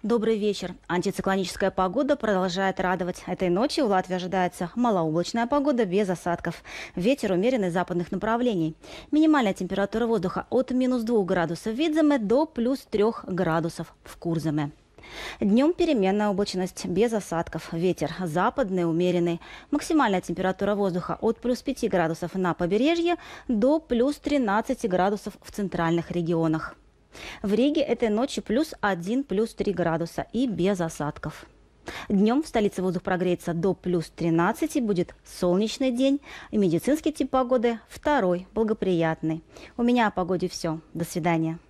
Добрый вечер. Антициклоническая погода продолжает радовать. Этой ночью в Латвии ожидается малооблачная погода без осадков. Ветер умеренный западных направлений. Минимальная температура воздуха от -2 градусов в Видземе до +3 градусов в Курземе. Днем переменная облачность без осадков. Ветер западный, умеренный. Максимальная температура воздуха от +5 градусов на побережье до +13 градусов в центральных регионах. В Риге этой ночью +1, +3 градуса и без осадков. Днем в столице воздух прогреется до +13, будет солнечный день. И медицинский тип погоды второй, благоприятный. У меня о погоде все. До свидания.